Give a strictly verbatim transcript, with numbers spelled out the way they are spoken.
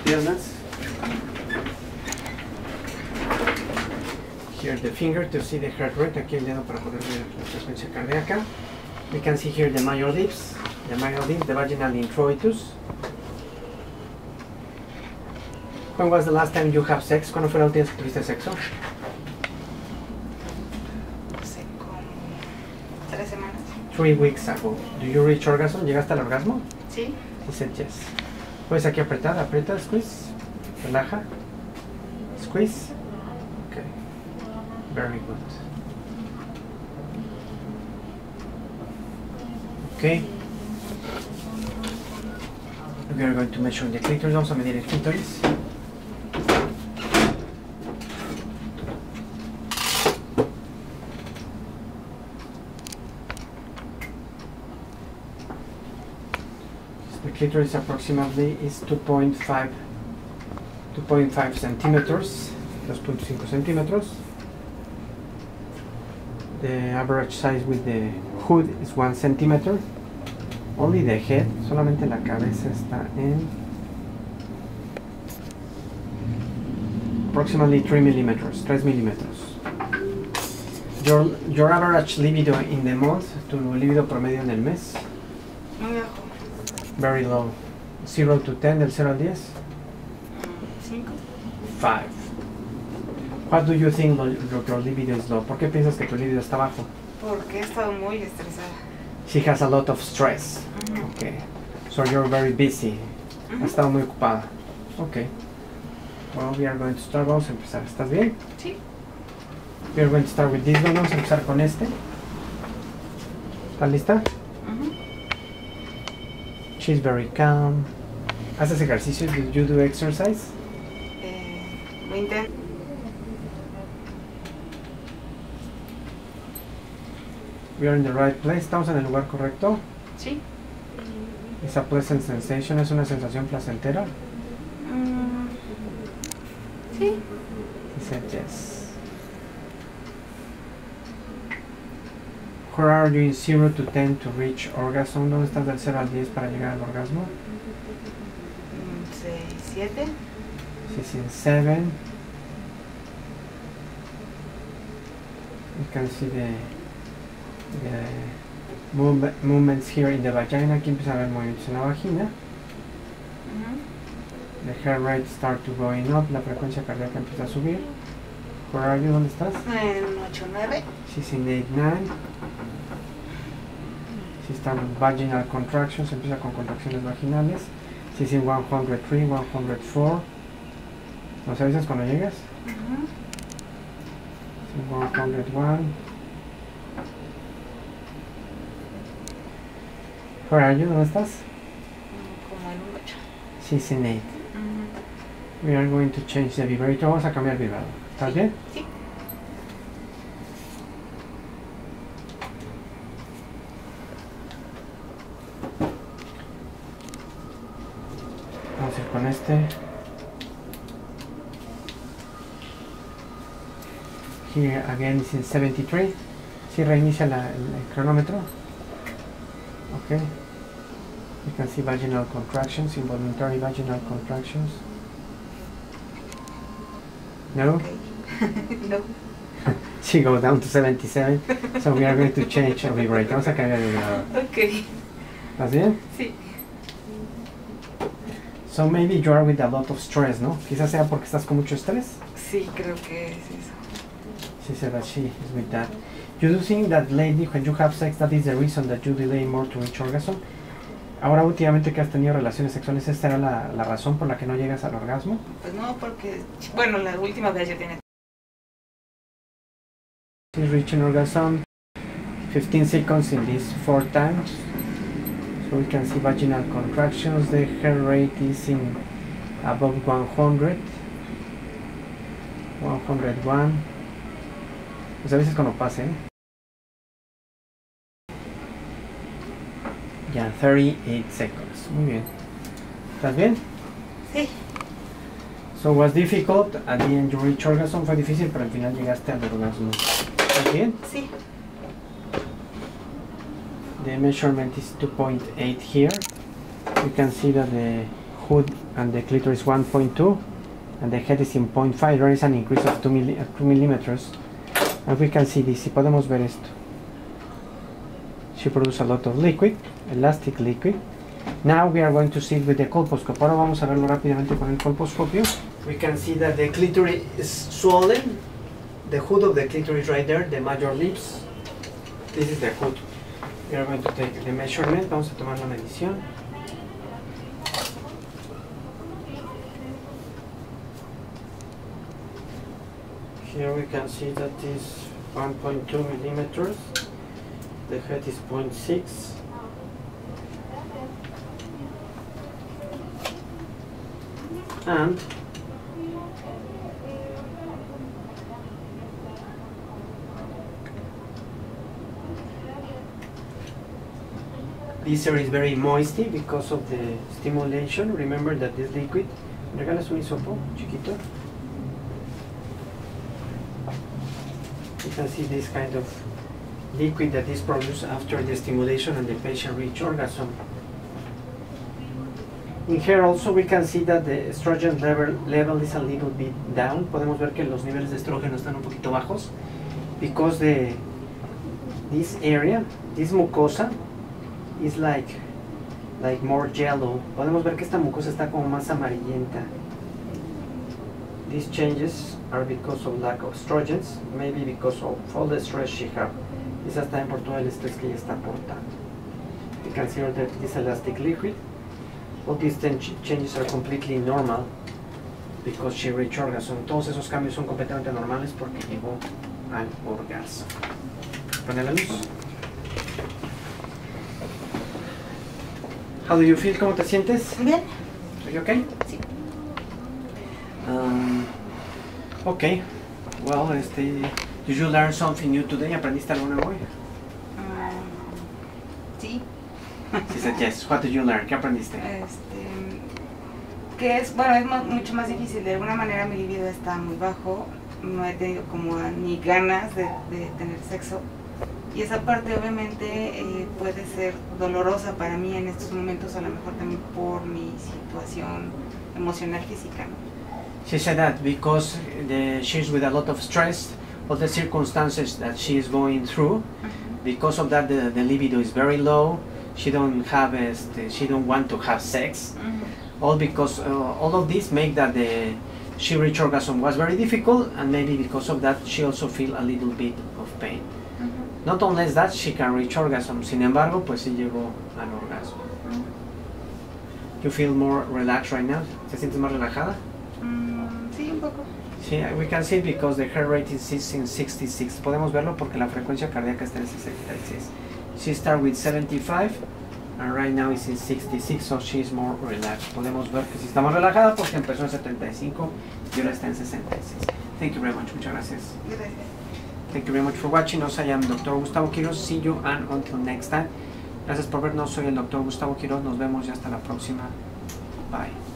piernas. Here the finger to see the heart rate. Aquí el dedo para poder ver la frecuencia cardíaca. We can see here the major dips, the major dips, the vaginal introitus. When was the last time you have sex? ¿Cuándo fue la última vez que tuviste sexo? Hace como tres semanas. Three weeks ago. Do you reach orgasm? ¿Llegaste al orgasmo? Sí. He said yes. Puedes aquí apretar, aprieta, squeeze, relaja, squeeze. Okay. Very good. Okay. We are going to measure the clitoris. Vamos a medir el clítoris. The clitoris approximately is two point five centimeters, dos punto cinco centímetros. The average size with the hood is one centimeter. Only the head, solamente la cabeza está en approximately three millimeters, tres milímetros. Your, your average libido in the month, tu libido promedio en el mes. Muy bajo. Very low. zero to ten, del cero al diez. cinco. five. What do you think your libido is low? ¿Por qué piensas que tu libido está bajo? Porque he estado muy estresada. She has a lot of stress. Uh-huh. Okay. So you're very busy. Uh-huh. Has estado muy ocupada. Okay. Well, we are going to start. Vamos a empezar. ¿Estás bien? Sí. We are going to start with this one. Vamos a empezar con este. ¿Estás lista? Uh-huh. She's very calm. ¿Haces ejercicio? Do you do exercise? Eh, lo intento. We are in the right place. ¿Estamos en el lugar correcto? Sí. It's a pleasant sensation. ¿Es una sensación placentera? Mm, sí. He said yes. Where are you in zero to ten to reach orgasm? ¿Dónde estás del cero al diez para llegar al orgasmo? seis, siete. She's in seven. You can see the, the move, movements here in the vagina. Aquí empieza a haber movimientos en la vagina. Uh-huh. The heart rate start to going up. La frecuencia cardíaca empieza a subir. Where are you? ¿Dónde estás? En ocho, nueve. She's in eight, nine. She starts with vaginal contractions. Empieza con contracciones vaginales. She's in one hundred three, one hundred four. ¿Nos avisas cuando llegas? Uh-huh. one hundred one. Where are you? ¿Dónde estás? Como en un ocho. She's in eight. Uh-huh. We are going to change the vibrator. Vamos a cambiar el vibrador. ¿Estás bien? Sí. Vamos a ir con este. Here again is in seventy-three. Si reinicia la, el, el cronómetro. Okay. You can see vaginal contractions, involuntary vaginal contractions. No? Okay. No. She goes down to seventy-seven. So we are going to change the vibrator. Vamos a cambiar el vibrador. Ok. ¿Estás bien? Sí. So maybe you are with a lot of stress, ¿no? Quizás sea porque estás con mucho estrés. Sí, creo que es eso. She said that she is with that. You do think that lately when you have sex that is the reason that you delay more to reach orgasm? Ahora últimamente que has tenido relaciones sexuales, ¿esta era la, la razón por la que no llegas al orgasmo? Pues no, porque, bueno, la última vez ya tiene. She's reaching orgasm fifteen seconds in these four times. So we can see vaginal contractions. The heart rate is in above one hundred. one hundred one. Pues a veces cuando pase, ¿eh? Ya, yeah, thirty-eight seconds. Muy bien. ¿Estás bien? Sí. So was difficult. At the end you reach orgasm. Fue difícil, pero al final llegaste al orgasmo. ¿Estás bien? Sí. The measurement is two point eight here. You can see that the hood and the clitoris one point two, and the head is in zero point five. There is an increase of two, milli two millimeters, and we can see this. Si podemos ver esto, she produces a lot of liquid, elastic liquid. Now we are going to see it with the colposcope. Ahora vamos a verlo rápidamente con el colposcopio. We can see that the clitoris is swollen. The hood of the clitoris right there, the major lips. This is the hood. We are going to take the measurement. Vamos a tomar la medición. Here we can see that is one point two millimeters. The head is zero point six. And this area is very moisty because of the stimulation. Remember that this liquid, regalas un hisopo chiquito. You can see this kind of liquid that is produced after the stimulation and the patient reach orgasm. In here also we can see that the estrogen level, level is a little bit down. Podemos ver que los niveles de estrógeno están un poquito bajos because the this area, this mucosa, is like like more yellow. Podemos ver que esta mucosa está como más amarillenta. These changes are because of lack of estrogens, maybe because of all the stress she has. Quizás también por todo el estrés que ella está aportando. You can see that this elastic liquid. All these changes are completely normal because she reached orgasm. Todos esos cambios son completamente normales porque llegó al orgasmo. Pone la luz. How do you feel? ¿Cómo te sientes? Bien. Are you okay? Sí. Um, okay. Well, este, did you learn something new today? ¿Aprendiste algo nuevo hoy? Um, sí. She said yes. What did you learn? ¿Qué aprendiste? Este, que es, bueno, es más, mucho más difícil. De alguna manera mi libido está muy bajo. No he tenido como ni ganas de, de tener sexo. Y esa parte obviamente eh, puede ser dolorosa para mí en estos momentos, a lo mejor también por mi situación emocional física, ¿no? She said that because the, she's with a lot of stress, all the circumstances that she is going through, Uh-huh. because of that the, the libido is very low. She don't have a, she don't want to have sex. Uh-huh. All because uh, all of this make that the she reach orgasm was very difficult, and maybe because of that she also feel a little bit of pain. Uh-huh. Not only that, she can reach orgasm. Sin embargo, pues sí llegó al orgasmo. Uh-huh. You feel more relaxed right now? ¿Te sientes más relajada? Mm, sí, un poco. Sí, we can see it because the heart rate is in sixty-six. Podemos verlo porque la frecuencia cardíaca está en sesenta y seis. She started with seventy-five and right now is in sixty-six, so she is more relaxed. Podemos ver que sí está más relajada porque empezó en setenta y cinco y ahora está en sesenta y seis. Thank you very much. Muchas gracias. Gracias. Thank you very much for watching. Us, I am Doctor Gustavo Quiroz. See you and until next time. Gracias por vernos. Soy el Doctor Gustavo Quiroz. Nos vemos y hasta la próxima. Bye.